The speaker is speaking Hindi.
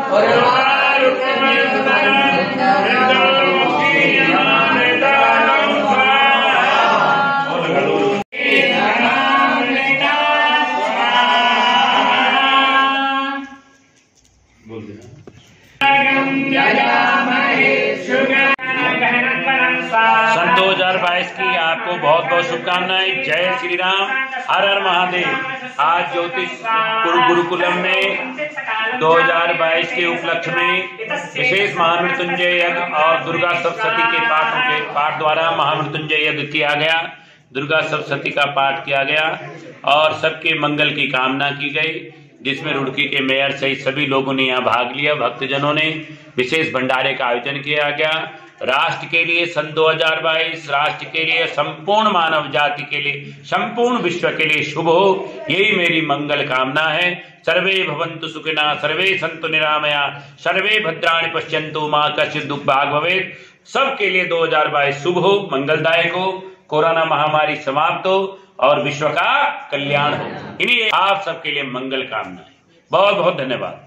सन 2022 की आपको बहुत बहुत शुभकामनाएं। जय श्री राम, हर हर महादेव। आज ज्योतिष गुरुकुलम में 2022 के उपलक्ष्य में विशेष महामृत्युंजय यज्ञ और दुर्गा सप्तशती के पाठ द्वारा महामृत्युंजय यज्ञ किया गया। दुर्गा सप्तशती का पाठ किया गया और सबके मंगल की कामना की गई, जिसमें रुड़की के मेयर सहित सभी लोगों ने यहाँ भाग लिया। भक्तजनों ने विशेष भंडारे का आयोजन किया गया। राष्ट्र के लिए सन 2022 राष्ट्र के लिए, संपूर्ण मानव जाति के लिए, संपूर्ण विश्व के लिए शुभ हो, यही मेरी मंगल कामना है। सर्वे भवन्तु सुखिनः, सर्वे सन्तु निरामया, सर्वे भद्राणि पश्यन्तु, मा कश्चित् दुःख भाग् भवेत्। सबके लिए 2022 शुभ हो, मंगलदायक हो, कोरोना महामारी समाप्त हो और विश्व का कल्याण हो। इन्हीं आप सबके लिए मंगल कामनाएं। बहुत बहुत धन्यवाद।